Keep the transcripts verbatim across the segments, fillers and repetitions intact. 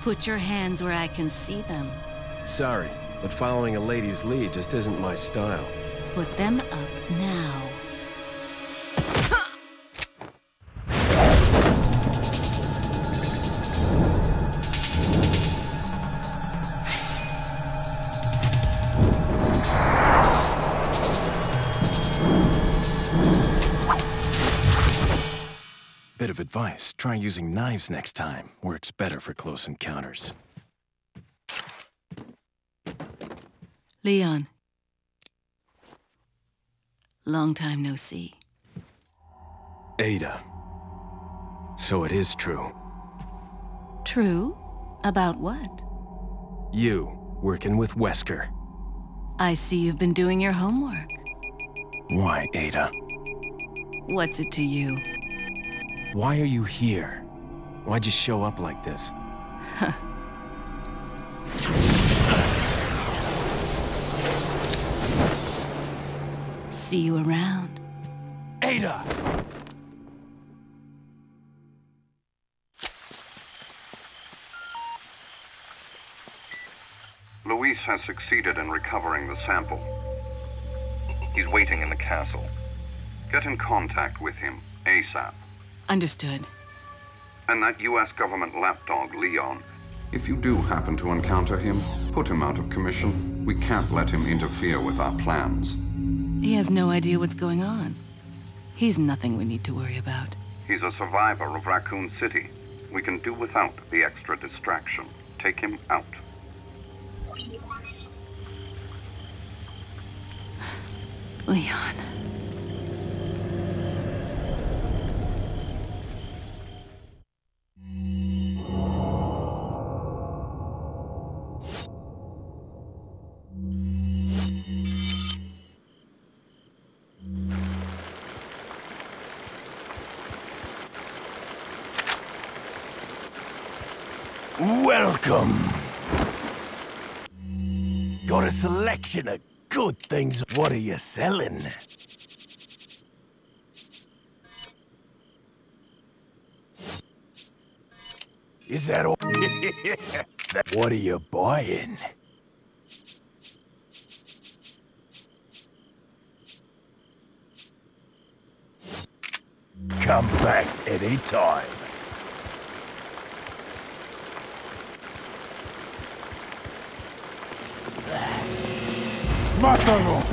Put your hands where I can see them. Sorry, but following a lady's lead just isn't my style. Put them up now. Bit of advice, try using knives next time. Works better for close encounters. Leon. Long time no see. Ada. So it is true. True? About what? You, working with Wesker. I see you've been doing your homework. Why, Ada? What's it to you? Why are you here? Why'd you show up like this? See you around. Ada! Luis has succeeded in recovering the sample. He's waiting in the castle. Get in contact with him, ASAP. Understood. And that U S government lapdog, Leon. If you do happen to encounter him, put him out of commission. We can't let him interfere with our plans. He has no idea what's going on. He's nothing we need to worry about. He's a survivor of Raccoon City. We can do without the extra distraction. Take him out. Leon. Welcome. Got a selection of good things. What are you selling? Is that all? What are you buying? Come back any time. ¡Mátalo!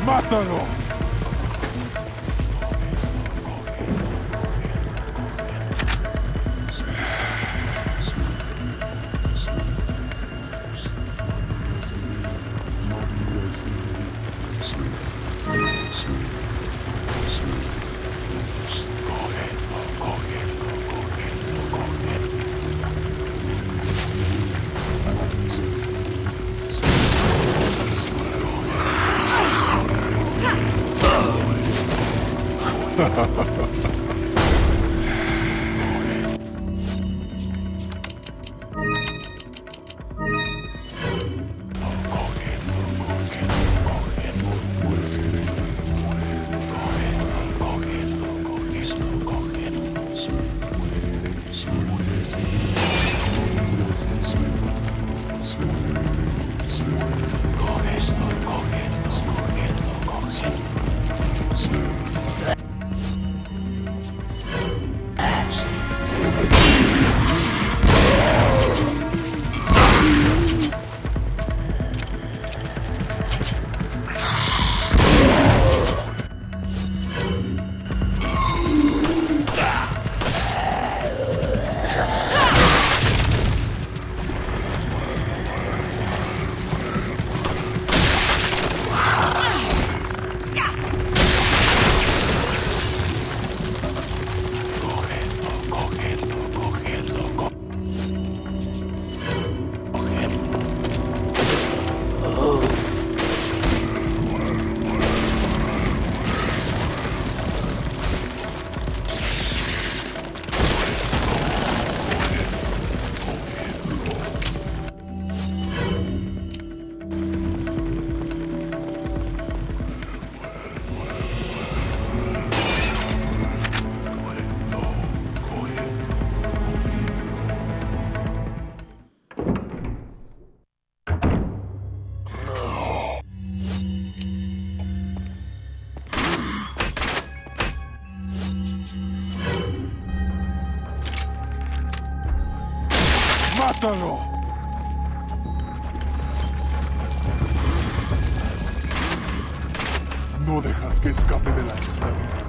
¡Mátalo! ¡Mátalo! No dejas que escape de la isla.